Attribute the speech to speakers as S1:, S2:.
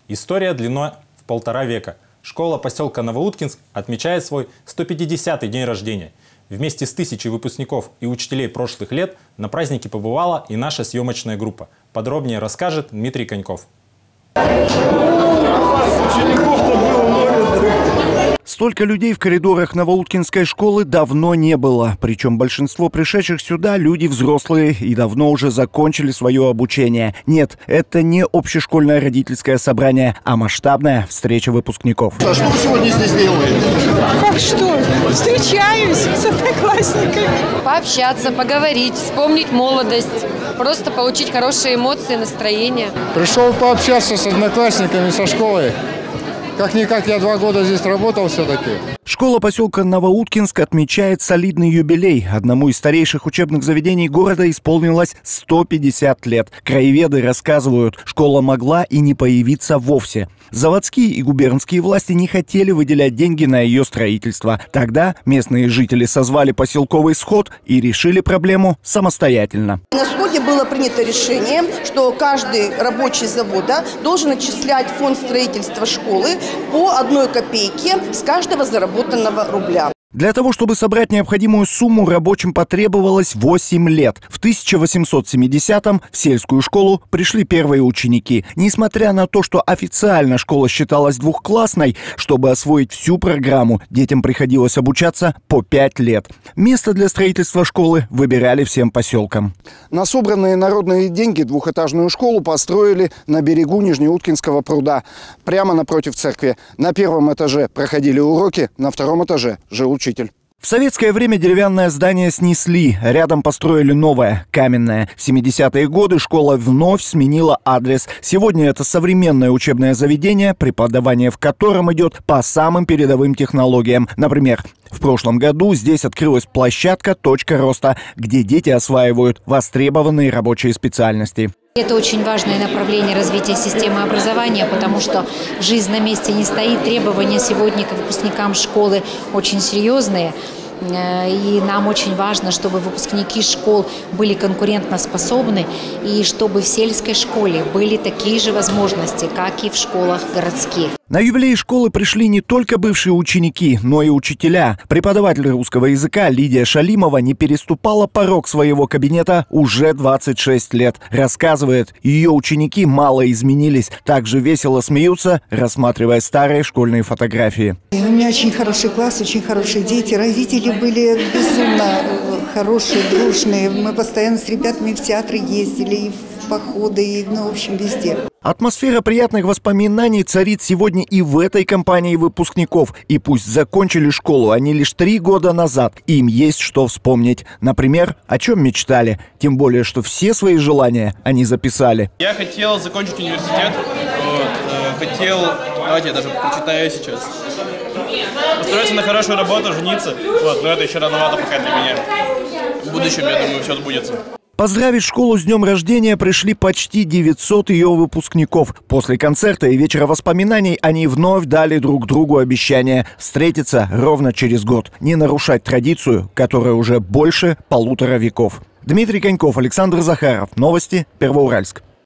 S1: История длиной в 1,5 века. Школа поселка Новоуткинск отмечает свой 150-й день рождения. Вместе с тысячей выпускников и учителей прошлых лет на празднике побывала и наша съемочная группа. Подробнее расскажет Дмитрий Коньков.
S2: Столько людей в коридорах Новоуткинской школы давно не было. Причем большинство пришедших сюда – люди взрослые и давно уже закончили свое обучение. Нет, это не общешкольное родительское собрание, а масштабная встреча выпускников.
S3: А что вы сегодня здесь делаете?
S4: Как что? Встречаюсь с одноклассниками.
S5: Пообщаться, поговорить, вспомнить молодость, просто получить хорошие эмоции, настроение.
S3: Пришел пообщаться с одноклассниками, со школой. Как-никак я 2 года здесь работал все-таки.
S2: Школа поселка Новоуткинск отмечает солидный юбилей. Одному из старейших учебных заведений города исполнилось 150 лет. Краеведы рассказывают, школа могла и не появиться вовсе. Заводские и губернские власти не хотели выделять деньги на ее строительство. Тогда местные жители созвали поселковый сход и решили проблему самостоятельно.
S6: На сходе было принято решение, что каждый рабочий завода должен отчислять в фонд строительства школы по 1 копейке с каждого заработанного рубля.
S2: Для того, чтобы собрать необходимую сумму, рабочим потребовалось 8 лет. В 1870-м в сельскую школу пришли первые ученики. Несмотря на то, что официально школа считалась двухклассной, чтобы освоить всю программу, детям приходилось обучаться по 5 лет. Место для строительства школы выбирали всем поселкам.
S7: На собранные народные деньги двухэтажную школу построили на берегу Нижнеуткинского пруда, прямо напротив церкви. На 1-м этаже проходили уроки, на 2-м этаже жил учитель.
S2: В советское время деревянное здание снесли, рядом построили новое, каменное. В 70-е годы школа вновь сменила адрес. Сегодня это современное учебное заведение, преподавание в котором идет по самым передовым технологиям. Например, в прошлом году здесь открылась площадка «Точка роста», где дети осваивают востребованные рабочие специальности.
S8: Это очень важное направление развития системы образования, потому что жизнь на месте не стоит. Требования сегодня к выпускникам школы очень серьезные. И нам очень важно, чтобы выпускники школ были конкурентоспособны и чтобы в сельской школе были такие же возможности, как и в школах городских.
S2: На юбилей школы пришли не только бывшие ученики, но и учителя. Преподаватель русского языка Лидия Шалимова не переступала порог своего кабинета уже 26 лет. Рассказывает, ее ученики мало изменились, также весело смеются, рассматривая старые школьные фотографии.
S4: У меня очень хороший класс, очень хорошие дети. Родители были безумно хорошие, дружные. Мы постоянно с ребятами в театры ездили, и в походы, и, в общем, везде.
S2: Атмосфера приятных воспоминаний царит сегодня и в этой компании выпускников. И пусть закончили школу они лишь 3 года назад, им есть что вспомнить. Например, о чем мечтали. Тем более, что все свои желания они записали.
S9: Я хотел закончить университет. Давайте я даже прочитаю сейчас. Устроиться на хорошую работу, жениться. Но это еще рановато пока для меня. В будущем, я думаю, все сбудется.
S2: Поздравить школу с днем рождения пришли почти 900 ее выпускников. После концерта и вечера воспоминаний они вновь дали друг другу обещание встретиться ровно через год. Не нарушать традицию, которая уже больше 1,5 веков. Дмитрий Коньков, Александр Захаров. Новости Первоуральск.